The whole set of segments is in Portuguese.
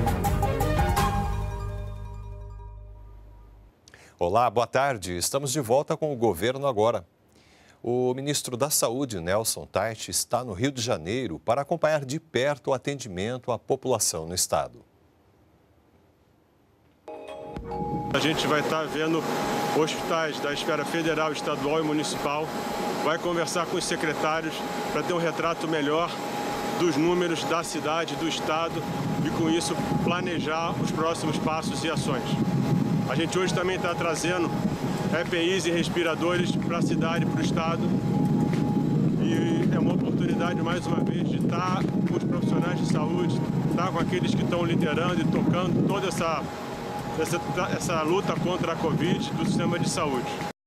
Olá, boa tarde. Estamos de volta com o Governo Agora. O ministro da Saúde, Nelson Taixe, está no Rio de Janeiro para acompanhar de perto o atendimento à população no estado. A gente vai estar vendo hospitais da esfera federal, estadual e municipal, vai conversar com os secretários para ter um retrato melhor dos números da cidade, do estado e, com isso, planejar os próximos passos e ações. A gente hoje também está trazendo EPIs e respiradores para a cidade e para o estado. E é uma oportunidade, mais uma vez, de estar com os profissionais de saúde, estar com aqueles que estão liderando e tocando toda essa luta contra a Covid do sistema de saúde.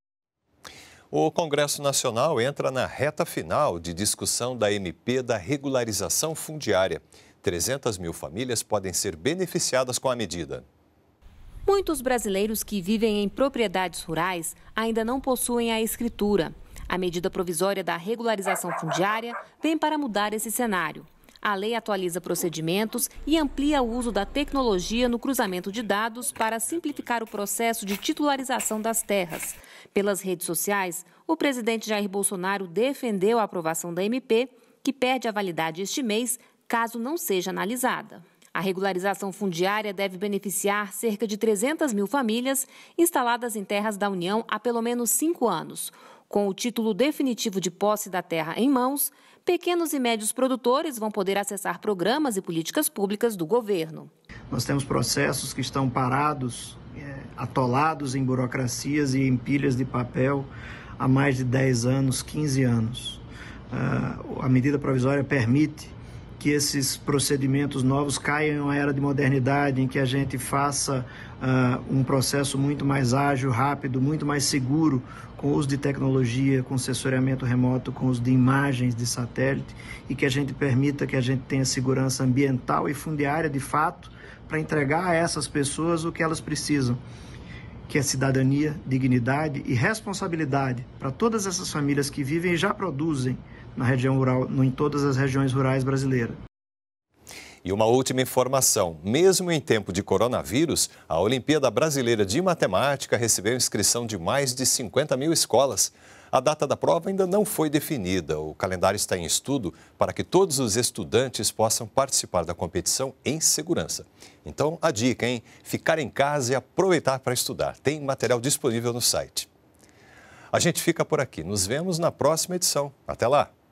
O Congresso Nacional entra na reta final de discussão da MP da regularização fundiária. 300 mil famílias podem ser beneficiadas com a medida. Muitos brasileiros que vivem em propriedades rurais ainda não possuem a escritura. A medida provisória da regularização fundiária vem para mudar esse cenário. A lei atualiza procedimentos e amplia o uso da tecnologia no cruzamento de dados para simplificar o processo de titularização das terras. Pelas redes sociais, o presidente Jair Bolsonaro defendeu a aprovação da MP, que perde a validade este mês, caso não seja analisada. A regularização fundiária deve beneficiar cerca de 300 mil famílias instaladas em terras da União há pelo menos 5 anos. Com o título definitivo de posse da terra em mãos, pequenos e médios produtores vão poder acessar programas e políticas públicas do governo. Nós temos processos que estão parados, atolados em burocracias e em pilhas de papel há mais de 10 anos, 15 anos. A medida provisória permite que esses procedimentos novos caiam em uma era de modernidade, em que a gente faça um processo muito mais ágil, rápido, muito mais seguro, com o uso de tecnologia, com sensoriamento remoto, com o uso de imagens de satélite, e que a gente permita que a gente tenha segurança ambiental e fundiária de fato, para entregar a essas pessoas o que elas precisam, que é cidadania, dignidade e responsabilidade para todas essas famílias que vivem e já produzem na região rural, em todas as regiões rurais brasileiras. E uma última informação, mesmo em tempo de coronavírus, a Olimpíada Brasileira de Matemática recebeu inscrição de mais de 50 mil escolas. A data da prova ainda não foi definida. O calendário está em estudo para que todos os estudantes possam participar da competição em segurança. Então, a dica, hein? Ficar em casa e aproveitar para estudar. Tem material disponível no site. A gente fica por aqui. Nos vemos na próxima edição. Até lá!